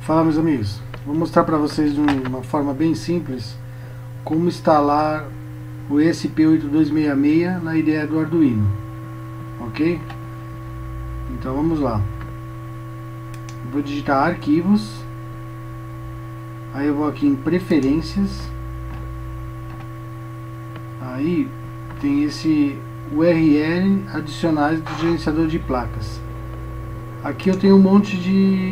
Fala, meus amigos, vou mostrar para vocês de uma forma bem simples como instalar o ESP8266 na IDE do Arduino, ok? Então vamos lá. Eu vou digitar arquivos, aí eu vou aqui em preferências, aí tem esse URL adicionais do gerenciador de placas. Aqui eu tenho um monte de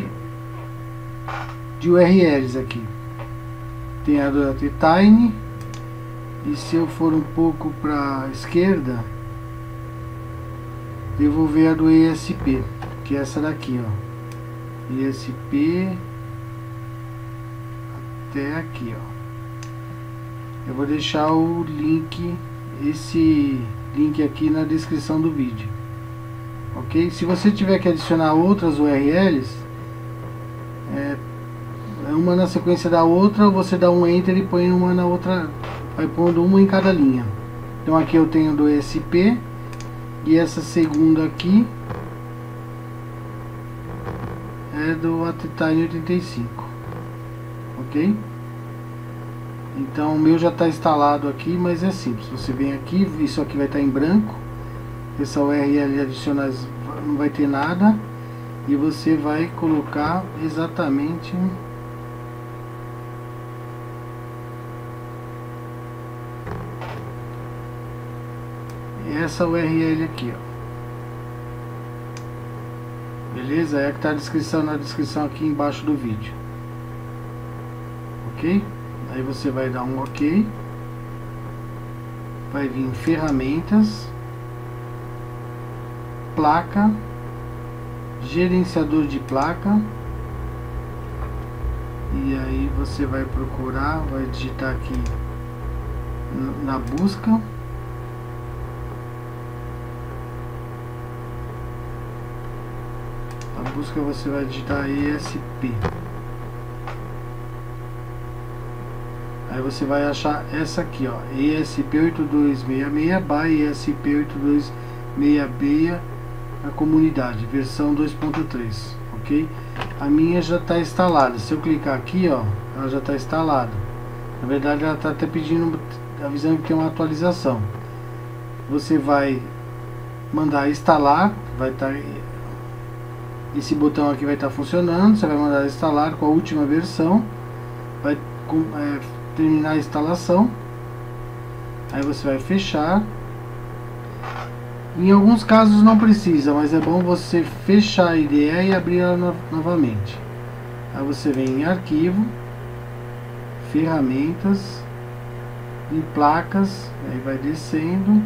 URLs aqui. Tem a do Tiny, e se eu for um pouco para a esquerda, eu vou ver a do ESP, que é essa daqui, ó. ESP até aqui, ó. Eu vou deixar o link, esse link aqui na descrição do vídeo, ok? Se você tiver que adicionar outras URLs, uma na sequência da outra, você dá um enter e põe uma na outra, vai pondo uma em cada linha. Então aqui eu tenho do ESP, e essa segunda aqui é do Attain 85, ok? Então o meu já está instalado aqui, mas é simples. Você vem aqui, isso aqui vai estar em branco, essa URL adicionais não vai ter nada, e você vai colocar exatamente essa URL aqui, ó. Beleza? É que tá a descrição, na descrição aqui embaixo do vídeo, ok? Aí você vai dar um ok, vai vir em ferramentas, placa, gerenciador de placa, e aí você vai procurar, vai digitar aqui na busca, você vai digitar ESP, aí você vai achar essa aqui, ó, ESP8266 by ESP8266 na comunidade, versão 2.3, ok? A minha já está instalada. Se eu clicar aqui, ó, ela já está instalada. Na verdade ela está até pedindo, avisando que tem uma atualização. Você vai mandar instalar, vai estar esse botão aqui vai estar funcionando. Você vai mandar instalar com a última versão, vai terminar a instalação, aí você vai fechar. Em alguns casos não precisa, mas é bom você fechar a IDE e abrir ela novamente. Aí você vem em arquivo, ferramentas, em placas, aí vai descendo,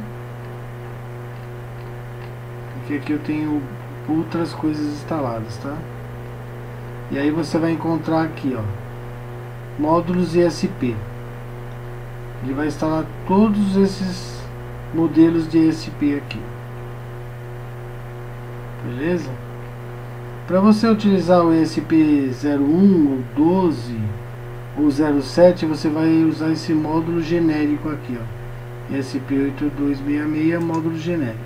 porque aqui eu tenho outras coisas instaladas, tá? E aí você vai encontrar aqui, ó, módulos ESP. Ele vai instalar todos esses modelos de ESP aqui, beleza? Para você utilizar o ESP01 ou 12 ou 07, você vai usar esse módulo genérico aqui, ó, ESP8266 módulo genérico.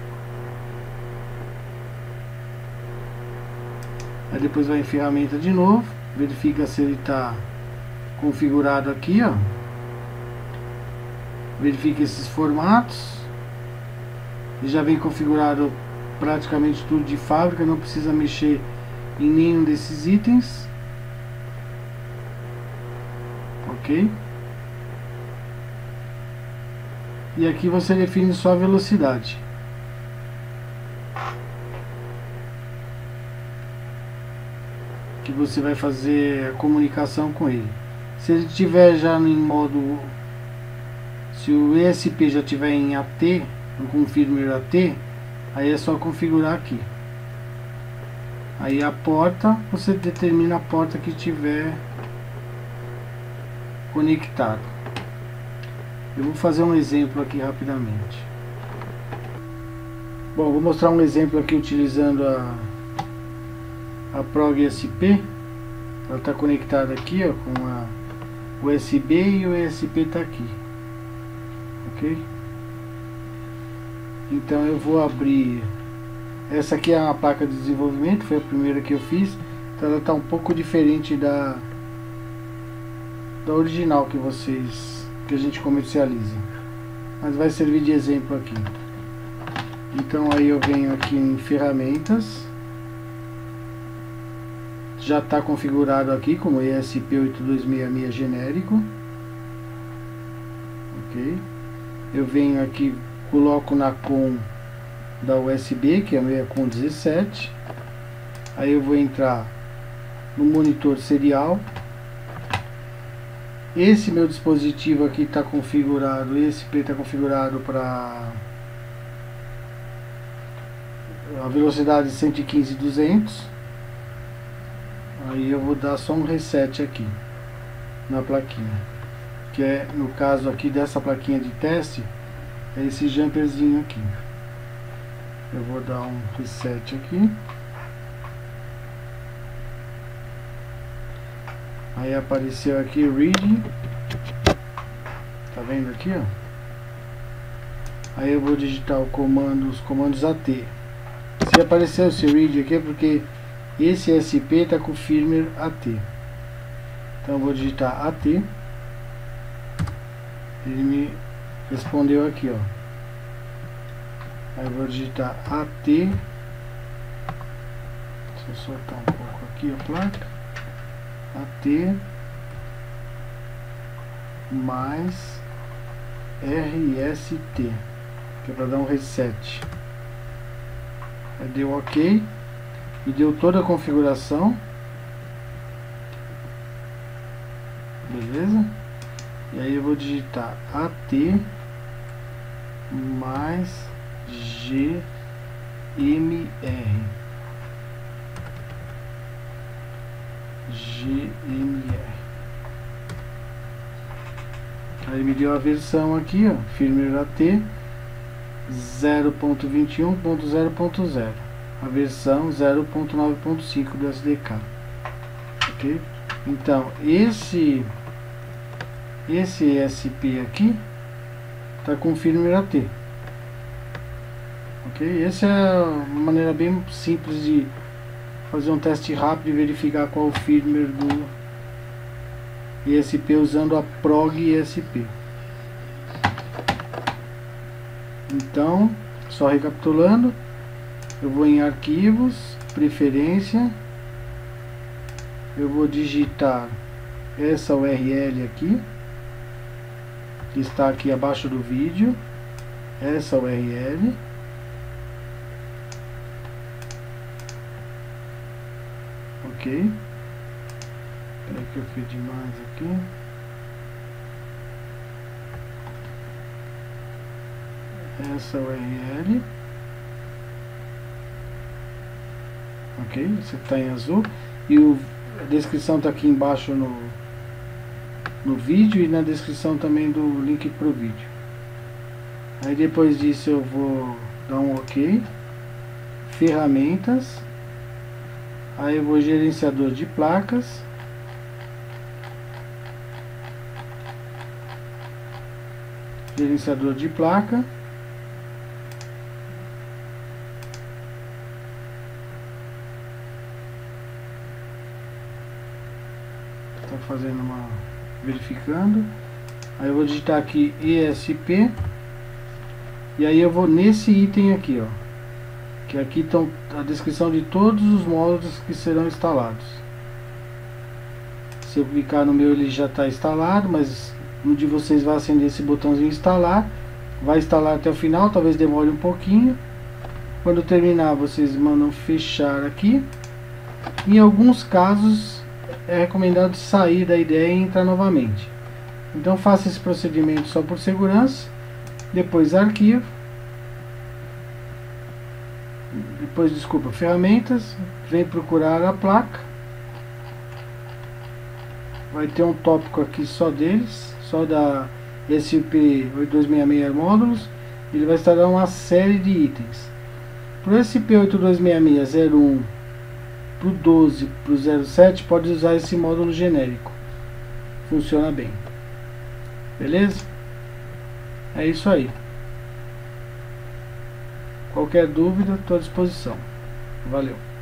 Aí depois vai em ferramenta de novo, verifica se ele está configurado aqui, ó. Verifica esses formatos. Ele já vem configurado praticamente tudo de fábrica, não precisa mexer em nenhum desses itens, ok? E aqui você define só a velocidade. Que você vai fazer a comunicação com ele. Se ele tiver já em modo, se o ESP já tiver em AT, no confirmer AT, aí é só configurar aqui. Aí a porta, você determina a porta que tiver conectado. Eu vou fazer um exemplo aqui rapidamente. Bom, vou mostrar um exemplo aqui utilizando a Prog ESP. Ela está conectada aqui, ó, com a USB, e o ESP está aqui, ok? Então eu vou abrir, essa aqui é a placa de desenvolvimento, foi a primeira que eu fiz, Então ela está um pouco diferente da original que a gente comercializa, mas vai servir de exemplo aqui. Então aí eu venho aqui em ferramentas, já está configurado aqui como ESP8266 genérico, ok? Eu venho aqui, coloco na COM da USB, que é a minha COM 17. Aí eu vou entrar no monitor serial. Esse meu dispositivo aqui está configurado, esse P está configurado para a velocidade 115/200. Aí eu vou dar só um reset aqui na plaquinha, que é no caso aqui dessa plaquinha de teste, é esse jumperzinho aqui. Eu vou dar um reset aqui. Aí apareceu aqui reading, tá vendo aqui, ó? Aí eu vou digitar os comandos AT. Se apareceu esse read aqui é porque esse SP tá com firmware AT. Então eu vou digitar AT. Ele me respondeu aqui, ó. Aí eu vou digitar AT. Deixa eu soltar um pouco aqui a placa. AT mais RST, que é para dar um reset. Aí deu OK e deu toda a configuração, beleza? E aí eu vou digitar AT mais GMR. Aí me deu a versão aqui, ó, firmware AT 0.21.0.0, a versão 0.9.5 do SDK, ok? Então esse ESP aqui tá com firmware AT, ok? Essa é uma maneira bem simples de fazer um teste rápido e verificar qual o firmware do ESP usando a Prog ESP. Então, só recapitulando, eu vou em arquivos, preferência, eu vou digitar essa URL aqui, que está aqui abaixo do vídeo, essa URL. Ok. Peraí que eu fiz demais aqui. Essa URL. Ok, você está em azul. E a descrição está aqui embaixo no vídeo e na descrição também do link para o vídeo. Aí depois disso eu vou dar um OK. Ferramentas. Aí eu vou gerenciador de placas. Gerenciador de placa. Estou fazendo verificando. Aí eu vou digitar aqui ESP. E aí eu vou nesse item aqui, ó. Que aqui estão a descrição de todos os módulos que serão instalados. Se eu clicar no meu, ele já está instalado, mas no de vocês vai acender esse botãozinho instalar. Vai instalar até o final, talvez demore um pouquinho. Quando terminar, vocês mandam fechar aqui. Em alguns casos é recomendado sair da ideia e entrar novamente. Então faça esse procedimento só por segurança. Depois arquivo. Depois, desculpa, ferramentas. Vem procurar a placa. Vai ter um tópico aqui só deles, só da ESP8266 módulos. Ele vai instalar uma série de itens. Para o ESP8266 para o 12, para o 07, pode usar esse módulo genérico. Funciona bem. Beleza? É isso aí. Qualquer dúvida, estou à disposição. Valeu.